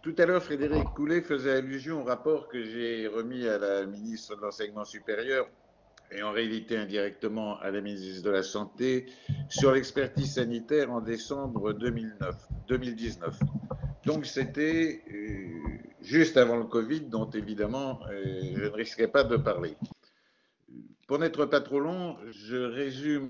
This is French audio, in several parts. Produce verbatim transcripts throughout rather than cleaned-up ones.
Tout à l'heure, Frédéric Coulet faisait allusion au rapport que j'ai remis à la ministre de l'Enseignement supérieur et en réalité indirectement à la ministre de la Santé sur l'expertise sanitaire en décembre deux mille neuf, deux mille dix-neuf. Donc c'était euh, juste avant le Covid, dont évidemment euh, je ne risquais pas de parler. Pour n'être pas trop long, je résume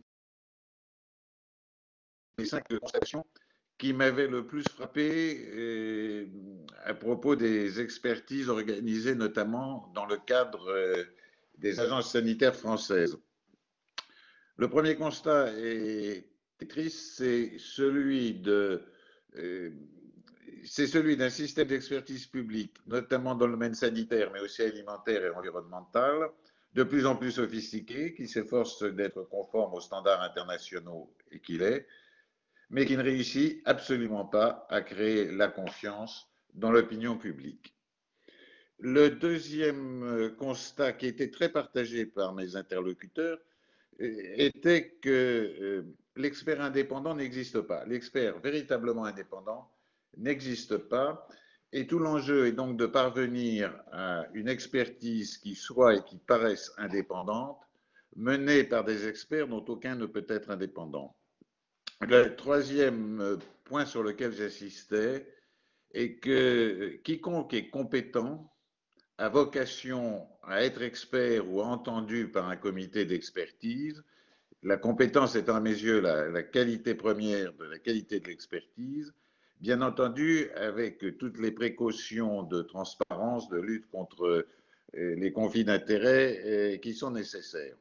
les cinq constatations qui m'avait le plus frappé euh, à propos des expertises organisées notamment dans le cadre euh, des agences sanitaires françaises. Le premier constat est triste, c'est celui de euh, c'est celui d'un système d'expertise publique, notamment dans le domaine sanitaire, mais aussi alimentaire et environnemental, de plus en plus sophistiqué, qui s'efforce d'être conforme aux standards internationaux et qu'il est, mais qui ne réussit absolument pas à créer la confiance dans l'opinion publique. Le deuxième constat, qui était très partagé par mes interlocuteurs, était que l'expert indépendant n'existe pas. L'expert véritablement indépendant n'existe pas, et tout l'enjeu est donc de parvenir à une expertise qui soit et qui paraisse indépendante, menée par des experts dont aucun ne peut être indépendant. Le troisième point sur lequel j'insistais est que quiconque est compétent a vocation à être expert ou entendu par un comité d'expertise. La compétence étant à mes yeux la, la qualité première de la qualité de l'expertise, bien entendu avec toutes les précautions de transparence, de lutte contre les conflits d'intérêts qui sont nécessaires.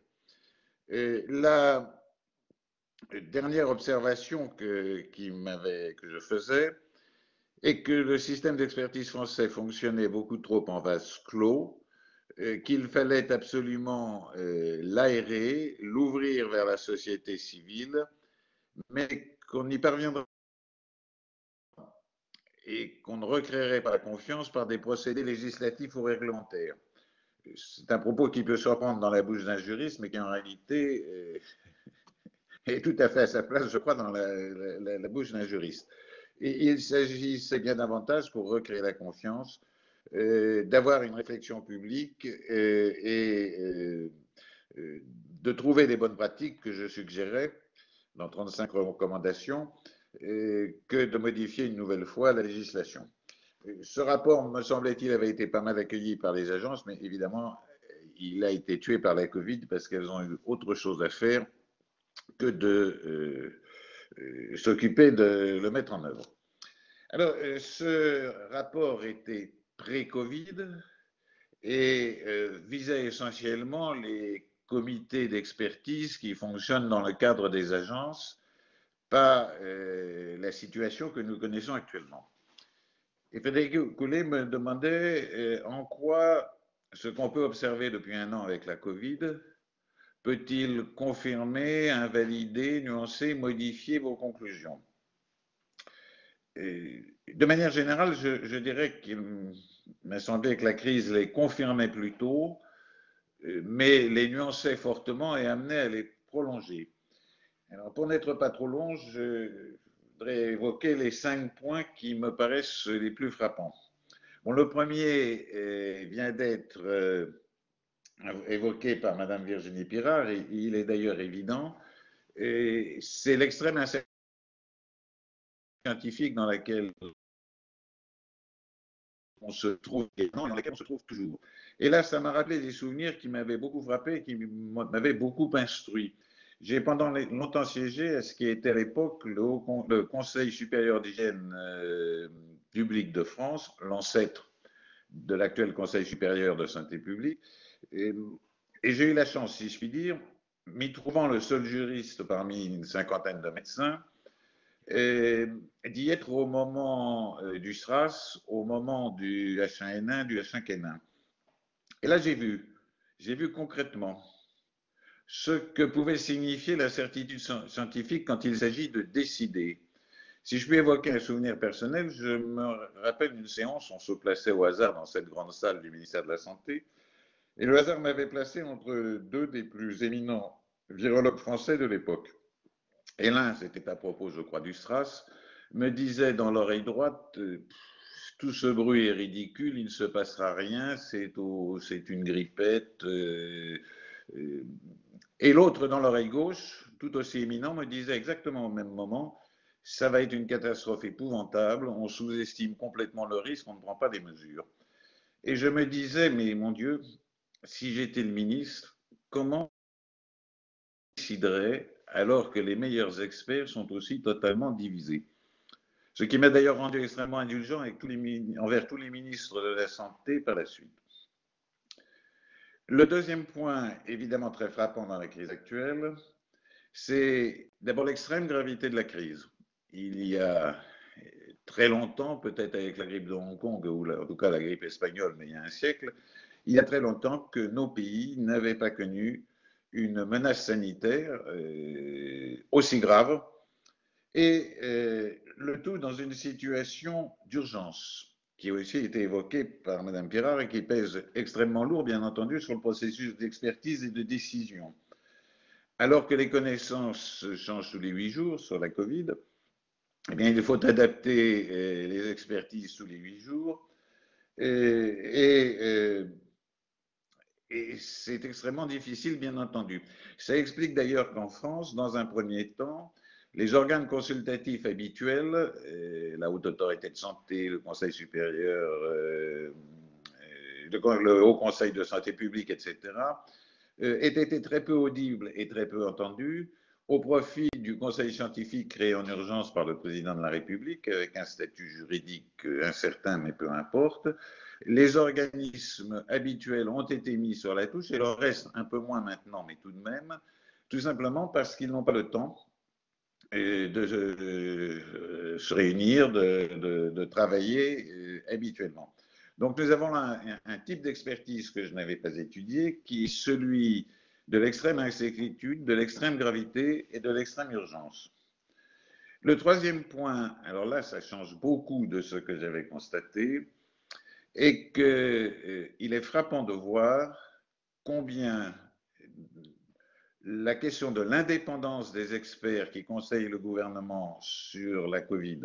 La dernière observation que, qui que je faisais est que le système d'expertise français fonctionnait beaucoup trop en vase clos, euh, qu'il fallait absolument euh, l'aérer, l'ouvrir vers la société civile, mais qu'on n'y parviendrait pas et qu'on ne recréerait pas la confiance par des procédés législatifs ou réglementaires. C'est un propos qui peut surprendre dans la bouche d'un juriste, mais qui en réalité euh, est tout à fait à sa place, je crois, dans la, la, la bouche d'un juriste. Et il s'agissait bien davantage, pour recréer la confiance, euh, d'avoir une réflexion publique euh, et euh, de trouver des bonnes pratiques que je suggérais dans trente-cinq recommandations, euh, que de modifier une nouvelle fois la législation. Ce rapport, me semblait-il, avait été pas mal accueilli par les agences, mais évidemment, il a été tué par la Covid parce qu'elles ont eu autre chose à faire que de euh, euh, s'occuper de le mettre en œuvre. Alors, euh, ce rapport était pré-Covid et euh, visait essentiellement les comités d'expertise qui fonctionnent dans le cadre des agences, pas euh, la situation que nous connaissons actuellement. Et Frédéric Coulet me demandait euh, en quoi ce qu'on peut observer depuis un an avec la Covid peut-il confirmer, invalider, nuancer, modifier vos conclusions? Et de manière générale, je, je dirais qu'il m'a semblé que la crise les confirmait plutôt, mais les nuançait fortement et amenait à les prolonger. Alors, pour n'être pas trop long, je voudrais évoquer les cinq points qui me paraissent les plus frappants. Bon, le premier eh, vient d'être euh, évoqué par Madame Virginie Pirard, et il est d'ailleurs évident, c'est l'extrême incertitude scientifique dans laquelle on se trouve et dans laquelle on se trouve toujours. Et là, ça m'a rappelé des souvenirs qui m'avaient beaucoup frappé et qui m'avaient beaucoup instruit. J'ai pendant longtemps siégé à ce qui était à l'époque le, le Conseil supérieur d'hygiène euh, publique de France, l'ancêtre de l'actuel Conseil supérieur de santé publique. Et, et j'ai eu la chance, si je puis dire, m'y trouvant le seul juriste parmi une cinquantaine de médecins, d'y être au moment euh, du SRAS, au moment du H un N un, du H cinq N un. Et là, j'ai vu, j'ai vu concrètement ce que pouvait signifier la certitude scientifique quand il s'agit de décider. Si je puis évoquer un souvenir personnel, je me rappelle d'une séance, on se plaçait au hasard dans cette grande salle du ministère de la Santé, et le hasard m'avait placé entre deux des plus éminents virologues français de l'époque. Et l'un, c'était à propos, je crois, du SRAS, me disait dans l'oreille droite, euh, tout ce bruit est ridicule, il ne se passera rien, c'est une grippette. Euh, euh, et l'autre, dans l'oreille gauche, tout aussi éminent, me disait exactement au même moment, ça va être une catastrophe épouvantable, on sous-estime complètement le risque, on ne prend pas des mesures. Et je me disais, mais mon Dieu, si j'étais le ministre, comment je déciderais alors que les meilleurs experts sont aussi totalement divisés? Ce qui m'a d'ailleurs rendu extrêmement indulgent avec tous les, envers tous les ministres de la Santé par la suite. Le deuxième point, évidemment très frappant dans la crise actuelle, c'est d'abord l'extrême gravité de la crise. Il y a très longtemps, peut-être avec la grippe de Hong Kong, ou en tout cas la grippe espagnole, mais il y a un siècle, il y a très longtemps que nos pays n'avaient pas connu une menace sanitaire euh, aussi grave, et euh, le tout dans une situation d'urgence, qui a aussi été évoquée par Mme Pirard et qui pèse extrêmement lourd, bien entendu, sur le processus d'expertise et de décision. Alors que les connaissances changent tous les huit jours sur la Covid, eh bien, il faut adapter euh, les expertises tous les huit jours. Et, et, euh, et c'est extrêmement difficile, bien entendu. Ça explique d'ailleurs qu'en France, dans un premier temps, les organes consultatifs habituels, euh, la Haute Autorité de Santé, le Conseil supérieur, euh, le, le Haut Conseil de Santé publique, et cetera, euh, aient été très peu audibles et très peu entendus, au profit du Conseil scientifique créé en urgence par le président de la République, avec un statut juridique incertain, mais peu importe. Les organismes habituels ont été mis sur la touche, et leur reste un peu moins maintenant, mais tout de même, tout simplement parce qu'ils n'ont pas le temps de, de, de se réunir, de, de, de travailler euh, habituellement. Donc nous avons un, un type d'expertise que je n'avais pas étudié, qui est celui de l'extrême incertitude, de l'extrême gravité et de l'extrême urgence. Le troisième point, alors là ça change beaucoup de ce que j'avais constaté, est qu'il euh, est frappant de voir combien la question de l'indépendance des experts qui conseillent le gouvernement sur la Covid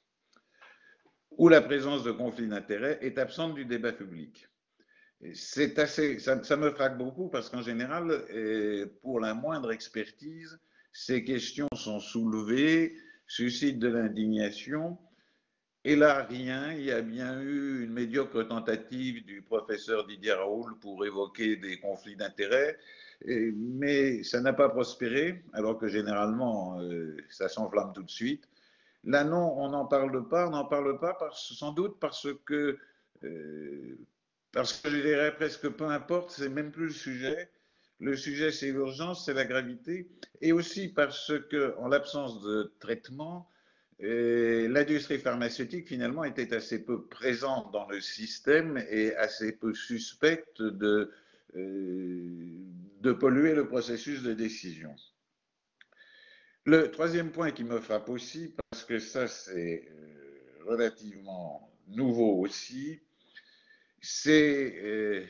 ou la présence de conflits d'intérêts est absente du débat public. C'est assez, ça, ça me frappe beaucoup parce qu'en général, pour la moindre expertise, ces questions sont soulevées, suscitent de l'indignation. Et là, rien, il y a bien eu une médiocre tentative du professeur Didier Raoult pour évoquer des conflits d'intérêts, mais ça n'a pas prospéré, alors que généralement, euh, ça s'enflamme tout de suite. Là, non, on n'en parle pas, on n'en parle pas parce, sans doute parce que, euh, parce que je dirais presque peu importe, c'est même plus le sujet. Le sujet, c'est l'urgence, c'est la gravité, et aussi parce que, en l'absence de traitement, l'industrie pharmaceutique, finalement, était assez peu présente dans le système et assez peu suspecte de, euh, de polluer le processus de décision. Le troisième point qui me frappe aussi, parce que ça c'est euh, relativement nouveau aussi, c'est euh,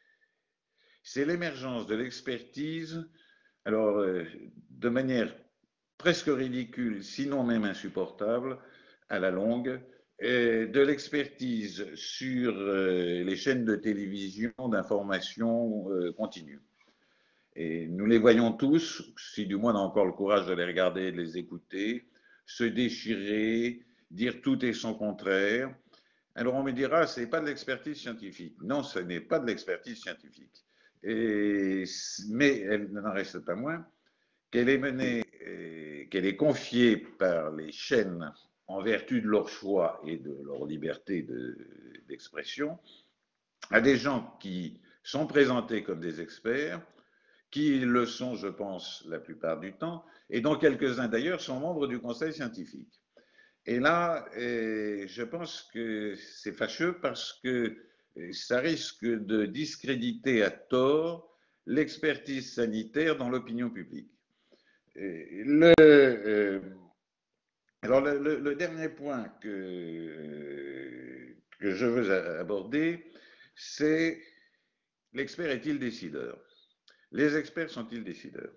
l'émergence de l'expertise, alors euh, de manière presque ridicule, sinon même insupportable, à la longue, de l'expertise sur les chaînes de télévision d'information continue. Et nous les voyons tous, si du moins on a encore le courage de les regarder et de les écouter, se déchirer, dire tout et son contraire. Alors on me dira, ce n'est pas de l'expertise scientifique. Non, ce n'est pas de l'expertise scientifique. Et, mais elle n'en reste pas moins qu'elle est menée, qu'elle est confiée par les chaînes en vertu de leur choix et de leur liberté d'expression à des gens qui sont présentés comme des experts, qui le sont, je pense, la plupart du temps, et dont quelques-uns d'ailleurs sont membres du conseil scientifique. Et là, je pense que c'est fâcheux parce que ça risque de discréditer à tort l'expertise sanitaire dans l'opinion publique. Le, euh, alors le, le, le, dernier point que, que je veux aborder, c'est l'expert est-il décideur? Les experts sont-ils décideurs?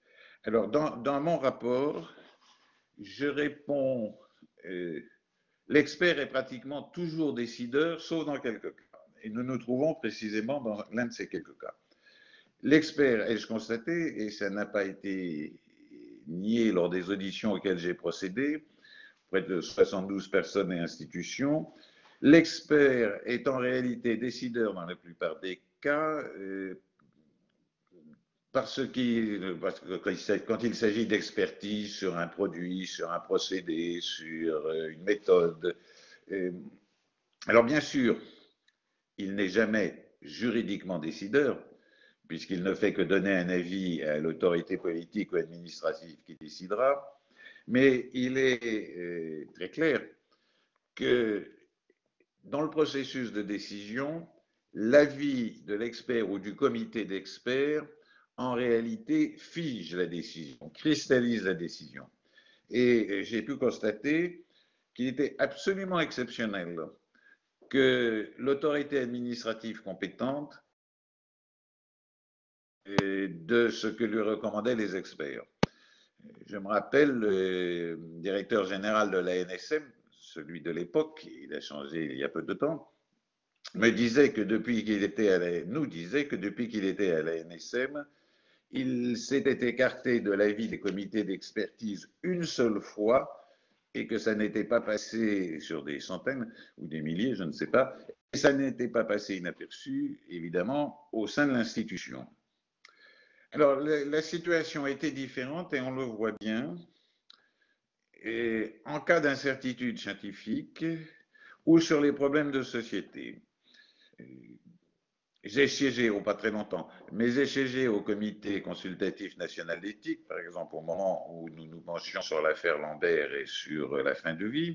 Alors dans, dans mon rapport, je réponds euh, l'expert est pratiquement toujours décideur, sauf dans quelques cas. Et nous nous trouvons précisément dans l'un de ces quelques cas. L'expert, ai-je constaté, et ça n'a pas été nié lors des auditions auxquelles j'ai procédé, près de soixante-douze personnes et institutions, l'expert est en réalité décideur dans la plupart des cas, euh, parce, parce que quand il s'agit d'expertise sur un produit, sur un procédé, sur une méthode, euh, alors bien sûr, il n'est jamais juridiquement décideur, puisqu'il ne fait que donner un avis à l'autorité politique ou administrative qui décidera, mais il est euh, très clair que dans le processus de décision, l'avis de l'expert ou du comité d'experts, en réalité, fige la décision, cristallise la décision. Et j'ai pu constater qu'il était absolument exceptionnel que l'autorité administrative compétente de ce que lui recommandaient les experts. Je me rappelle, le directeur général de l'A N S M, celui de l'époque, il a changé il y a peu de temps, me disait que depuis qu'il était à la, nous disait que depuis qu'il était à l'A N S M, il s'était écarté de l'avis des comités d'expertise une seule fois et que ça n'était pas passé sur des centaines ou des milliers, je ne sais pas, et ça n'était pas passé inaperçu, évidemment, au sein de l'institution. Alors, la, la situation était différente et on le voit bien. Et en cas d'incertitude scientifique ou sur les problèmes de société. J'ai siégé, ou pas très longtemps, mais j'ai siégé au comité consultatif national d'éthique, par exemple, au moment où nous nous penchions sur l'affaire Lambert et sur la fin de vie.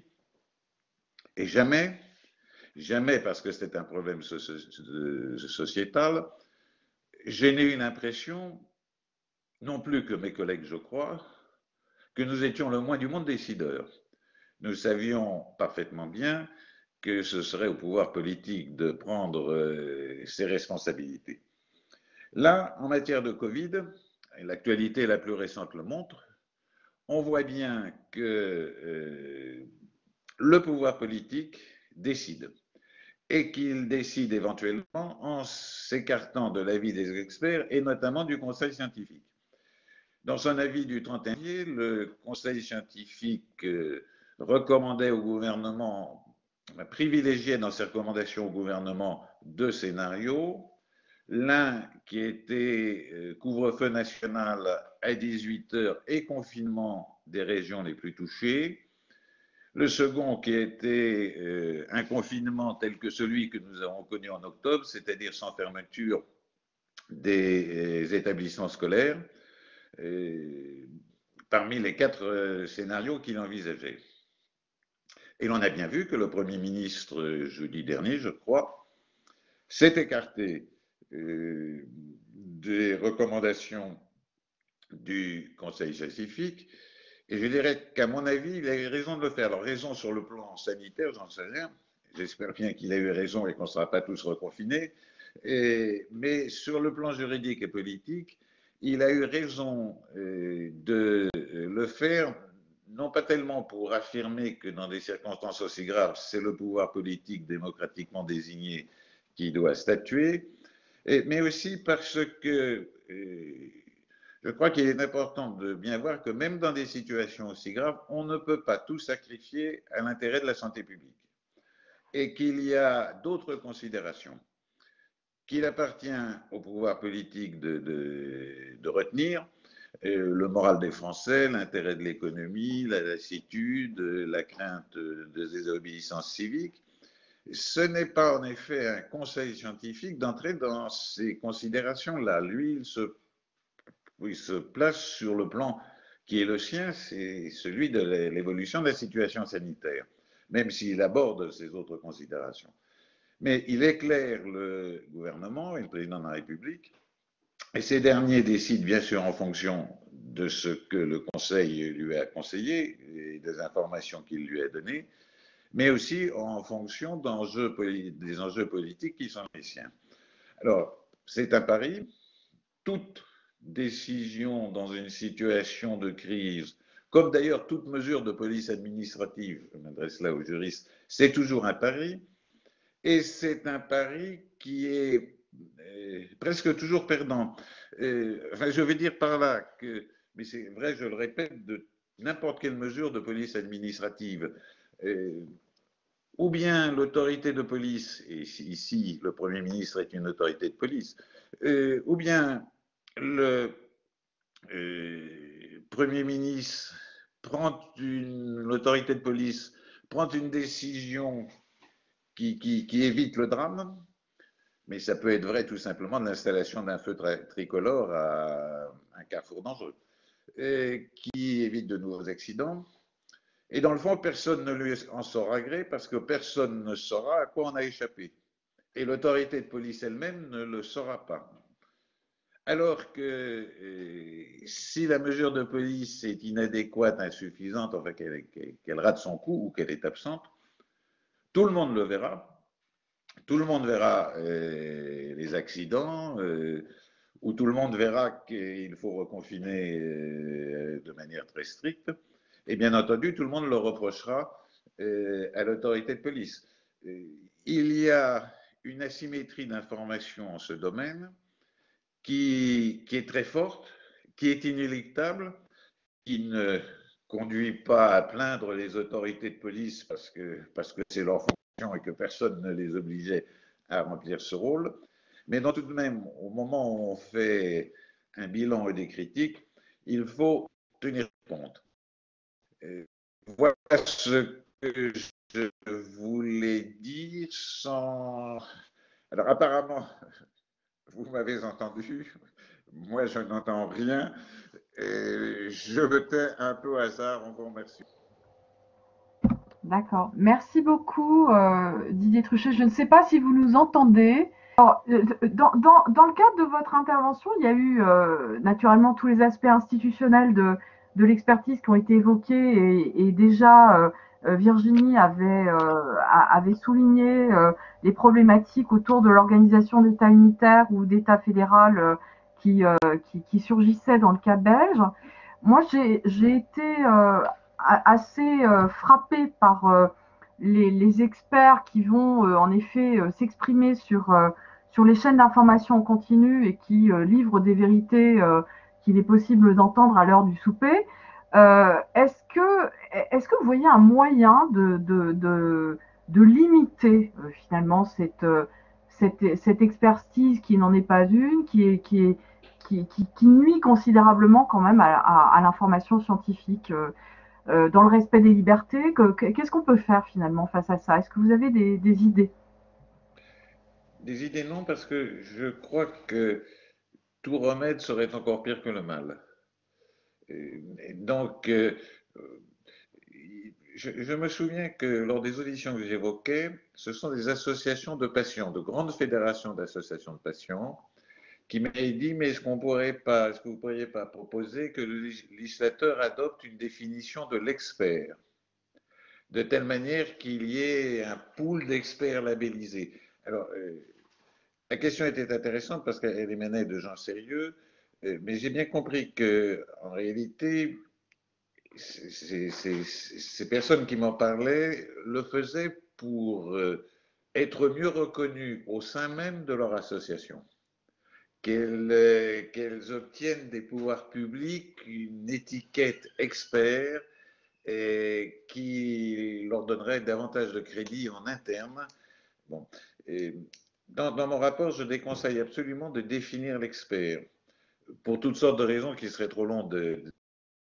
Et jamais, jamais, parce que c'était un problème sociétal, j'ai eu une impression, non plus que mes collègues, je crois, que nous étions le moins du monde décideurs. Nous savions parfaitement bien que ce serait au pouvoir politique de prendre euh, ses responsabilités. Là, en matière de Covid, et l'actualité la plus récente le montre, on voit bien que euh, le pouvoir politique décide et qu'il décide éventuellement en s'écartant de l'avis des experts et notamment du conseil scientifique. Dans son avis du trente et un janvier, le conseil scientifique euh, recommandait au gouvernement, privilégiait dans ses recommandations au gouvernement deux scénarios. L'un qui était euh, couvre-feu national à dix-huit heures et confinement des régions les plus touchées. Le second qui était euh, un confinement tel que celui que nous avons connu en octobre, c'est-à-dire sans fermeture des établissements scolaires, euh, parmi les quatre euh, scénarios qu'il envisageait. Et l'on a bien vu que le Premier ministre, jeudi dernier, je crois, s'est écarté euh, des recommandations du Conseil scientifique. Et je dirais qu'à mon avis, il a eu raison de le faire. Alors, raison sur le plan sanitaire, j'en sais rien. J'espère bien qu'il a eu raison et qu'on ne sera pas tous reconfinés. Et, mais sur le plan juridique et politique, il a eu raison euh, de le faire, non pas tellement pour affirmer que dans des circonstances aussi graves, c'est le pouvoir politique démocratiquement désigné qui doit statuer, et, mais aussi parce que euh, je crois qu'il est important de bien voir que même dans des situations aussi graves, on ne peut pas tout sacrifier à l'intérêt de la santé publique et qu'il y a d'autres considérations qu'il appartient au pouvoir politique de, de, de retenir, euh, le moral des Français, l'intérêt de l'économie, la lassitude, la crainte de désobéissance civique. Ce n'est pas en effet un conseil scientifique d'entrer dans ces considérations-là. Lui, il se, il se place sur le plan qui est le sien, c'est celui de l'évolution de la situation sanitaire, même s'il aborde ces autres considérations. Mais il éclaire le gouvernement et le président de la République, et ces derniers décident bien sûr en fonction de ce que le Conseil lui a conseillé et des informations qu'il lui a données, mais aussi en fonction d'enjeux, des enjeux politiques qui sont les siens. Alors, c'est un pari. Toute décision dans une situation de crise, comme d'ailleurs toute mesure de police administrative, je m'adresse là aux juristes, c'est toujours un pari, et c'est un pari qui est euh, presque toujours perdant. Euh, enfin, je veux dire par là que, mais c'est vrai, je le répète, de n'importe quelle mesure de police administrative. Euh, ou bien l'autorité de police, et ici le Premier ministre est une autorité de police, euh, ou bien le euh, Premier ministre prend une, l'autorité de police prend une décision qui, qui, qui évite le drame, mais ça peut être vrai tout simplement de l'installation d'un feu tricolore à un carrefour dangereux, et qui évite de nouveaux accidents. Et dans le fond, personne ne lui en saura gré parce que personne ne saura à quoi on a échappé. Et l'autorité de police elle-même ne le saura pas. Alors que euh, si la mesure de police est inadéquate, insuffisante, enfin qu'elle qu'elle rate son coup ou qu'elle est absente, tout le monde le verra. Tout le monde verra euh, les accidents, euh, ou tout le monde verra qu'il faut reconfiner euh, de manière très stricte. Et bien entendu, tout le monde le reprochera euh, à l'autorité de police. Euh, il y a une asymétrie d'information en ce domaine qui, qui est très forte, qui est inéluctable, qui ne conduit pas à plaindre les autorités de police parce que parce que c'est leur fonction et que personne ne les obligeait à remplir ce rôle. Mais non, tout de même, au moment où on fait un bilan et des critiques, il faut tenir compte. Et voilà ce que je voulais dire sans... Alors apparemment, vous m'avez entendu, moi je n'entends rien. Et je me tais un peu au hasard, on vous remercie. D'accord. Merci beaucoup, euh, Didier Truchet. Je ne sais pas si vous nous entendez. Alors, euh, dans, dans, dans le cadre de votre intervention, il y a eu euh, naturellement tous les aspects institutionnels de, de l'expertise qui ont été évoqués et, et déjà euh, Virginie avait, euh, avait souligné euh, les problématiques autour de l'organisation d'État unitaire ou d'État fédéral euh, qui, euh, qui, qui surgissaient dans le cas belge. Moi, j'ai été euh, assez euh, frappée par euh, les, les, experts qui vont euh, en effet euh, s'exprimer sur, euh, sur les chaînes d'information en continu et qui euh, livrent des vérités euh, qu'il est possible d'entendre à l'heure du souper. Euh, est-ce que, est-ce que vous voyez un moyen de, de, de, de limiter euh, finalement cette, cette, cette expertise qui n'en est pas une, qui est, qui est qui, qui, qui nuit considérablement quand même à, à, à l'information scientifique euh, euh, dans le respect des libertés. Qu'est-ce qu'on peut faire finalement face à ça? Est-ce que vous avez des, des idées? Des idées non, parce que je crois que tout remède serait encore pire que le mal. Et donc, euh, je, je, me souviens que lors des auditions que j'évoquais, ce sont des associations de patients, de grandes fédérations d'associations de patients, qui m'avaient dit, mais est-ce qu'on pourrait pas, est-ce que vous ne pourriez pas proposer que le législateur adopte une définition de l'expert, de telle manière qu'il y ait un pool d'experts labellisés. Alors, euh, la question était intéressante parce qu'elle émanait de gens sérieux, euh, mais j'ai bien compris que, en réalité, ces personnes qui m'en parlaient le faisaient pour euh, être mieux reconnues au sein même de leur association, qu'elles euh, qu'elles obtiennent des pouvoirs publics une étiquette expert et qui leur donnerait davantage de crédit en interne. Bon, et dans, dans mon rapport, je déconseille absolument de définir l'expert pour toutes sortes de raisons qui seraient trop longues de, de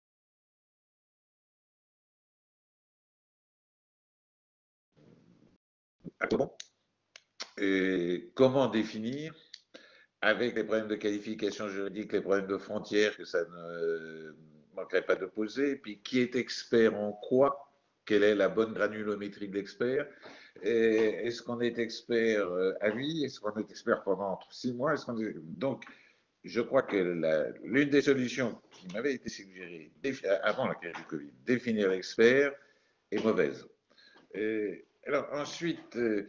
à quoi bon. Et comment définir avec les problèmes de qualification juridique, les problèmes de frontières que ça ne manquerait pas de poser, puis qui est expert en quoi, quelle est la bonne granulométrie de l'expert, est-ce qu'on est expert à vie, est-ce qu'on est expert pendant six mois, est-ce qu'on est... Donc, je crois que l'une des solutions qui m'avait été suggérée avant la crise du Covid, définir l'expert, est mauvaise. Et alors ensuite, euh,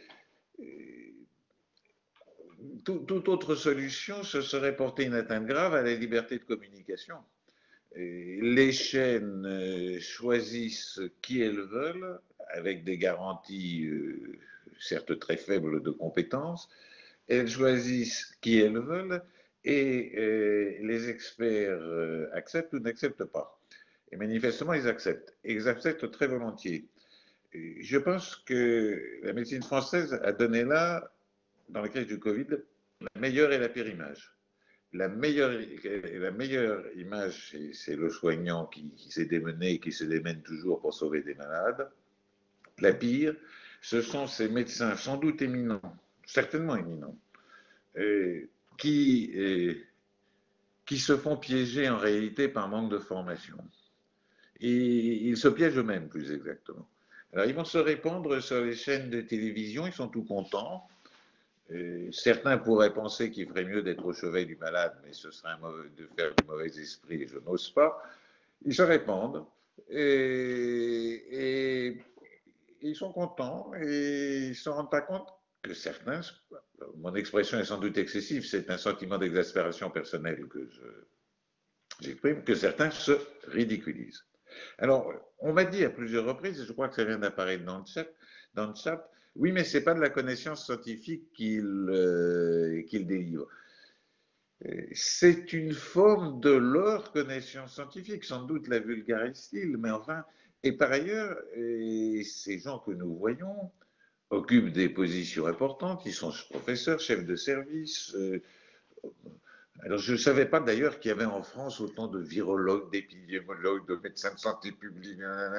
tout, toute autre solution, ce serait porter une atteinte grave à la liberté de communication. Et les chaînes euh, choisissent qui elles veulent, avec des garanties euh, certes très faibles de compétences. Elles choisissent qui elles veulent et euh, les experts euh, acceptent ou n'acceptent pas. Et manifestement, ils acceptent. Et ils acceptent très volontiers. Et je pense que la médecine française a donné là, dans la crise du Covid, la meilleure et la pire image. La meilleure, la meilleure image, c'est le soignant qui, qui s'est démené et qui se démène toujours pour sauver des malades. La pire, ce sont ces médecins sans doute éminents, certainement éminents, euh, qui, euh, qui se font piéger en réalité par manque de formation. Et ils se piègent eux-mêmes, plus exactement. Alors, ils vont se répandre sur les chaînes de télévision, ils sont tout contents. Et certains pourraient penser qu'il ferait mieux d'être au chevet du malade, mais ce serait un mauvais, de faire du mauvais esprit, et je n'ose pas. Ils se répandent et, et ils sont contents et ils ne se rendent pas compte que certains, mon expression est sans doute excessive, c'est un sentiment d'exaspération personnelle que j'exprime, que certains se ridiculisent. Alors, on m'a dit à plusieurs reprises, et je crois que ça vient d'apparaître dans le chat, dans le chat, oui, mais ce n'est pas de la connaissance scientifique qu'il euh, qu'il délivre. C'est une forme de leur connaissance scientifique, sans doute la vulgarise-t-il, mais enfin, et par ailleurs, et ces gens que nous voyons occupent des positions importantes, ils sont professeurs, chefs de service. Euh, alors, je ne savais pas d'ailleurs qu'il y avait en France autant de virologues, d'épidémiologues, de médecins de santé publique.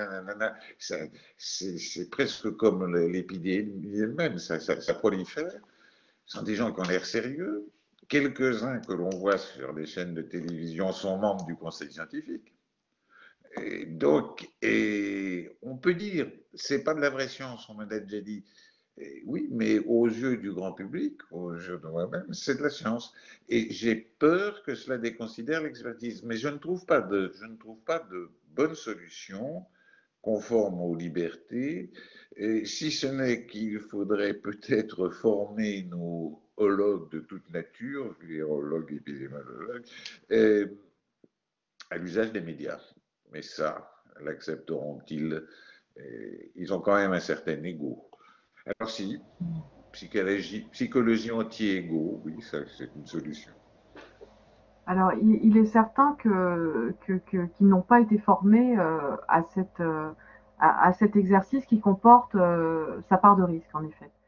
C'est presque comme l'épidémie elle-même, ça, ça, ça prolifère. Ce sont des gens qui ont l'air sérieux. Quelques-uns que l'on voit sur les chaînes de télévision sont membres du conseil scientifique. Et donc, et on peut dire, c'est pas de la vraie science, on m'a déjà dit. Et oui, mais aux yeux du grand public, aux yeux de moi-même, c'est de la science. Et j'ai peur que cela déconsidère l'expertise. Mais je ne trouve pas de, je ne trouve pas de bonne solution conforme aux libertés, et si ce n'est qu'il faudrait peut-être former nos hologues de toute nature, virologues, épidémiologues, euh, à l'usage des médias. Mais ça, l'accepteront-ils? Ils ont quand même un certain ego. Alors si, psychologie, psychologie anti-ego, oui, ça c'est une solution. Alors, il, il est certain que, que, que- qu'ils n'ont pas été formés euh, à cette, euh, à, à cet exercice qui comporte euh, sa part de risque, en effet.